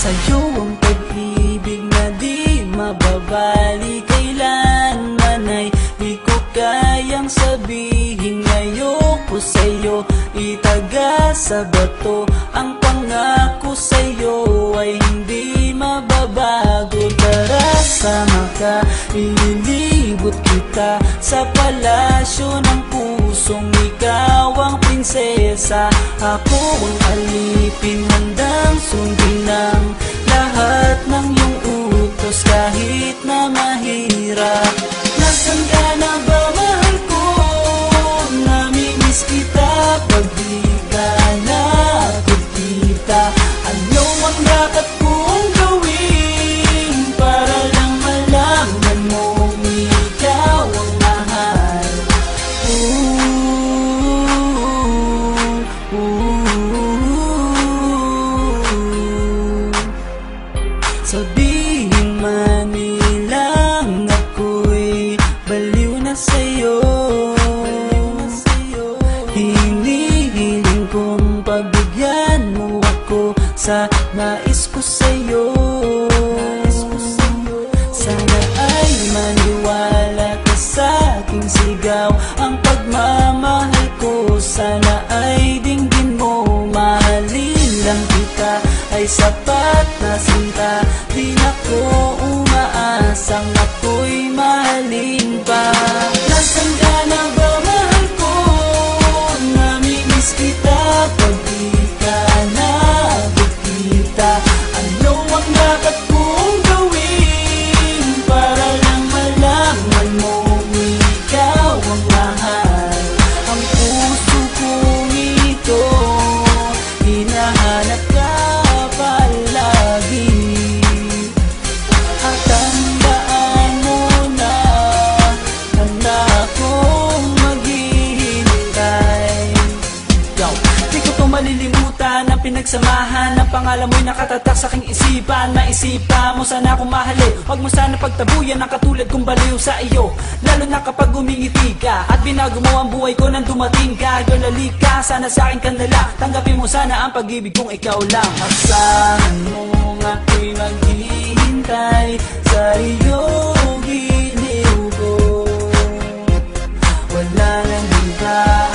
Sa'yo ang pag-ibig na di mababali, kailanman ay di ko kayang sabihin. Ngayoko sa'yo itaga sa bato, ang pangako sa'yo ay hindi mababago. Tara, sama ka, ililibot kita sa palasyo ng pusong ikaw ang prinsesa. Ako ang alipin, handang sundin ng lahat ng iyong utos kahit na mahirap. Nasaan ka na ba, mahal ko? Namimiss kita pag di ka nakikita. Ano ang dapat kong gawin para lang malaman mong ikaw ang mahal? Sabihin man nilang ako'y baliw na sa'yo, hinihiling kong pagbigyan mo ako sa nais ko sa'yo. Sana ay maniwala ka sa aking sigaw, ang pagmamahal ko sana ay dinggin mo. Mahalin lang kita ay sapat na sinta, di na ko umaasang ako'y mahalin pa. Nasaan ka na ba, mahal ko? Namimiss kita pag di ka nakikita. Ano ang dapat kong gawin para lang malaman mong ikaw ang mahal? Ang puso kong ito hinahanap ka palagi, at tandaan mo na handa akong maghihintay. Di ko to malilimutan ang pinagsamahan, ang pangalan mo'y nakatatak sa aking isipan. Maisipan mo sana akong mahalin, huwag mo sana pagtabuyan ang katulad kong baliw sa iyo. Lalo na kapag umingiti ka at binago mo ang buhay ko nang dumating ka. Girl, halika, sana sa akin ka na lang, tanggapin mo sana ang pag-ibig kong ikaw lang. Asahan mo ako'y maghihintay sa iyong giliw ko, wala nang iba.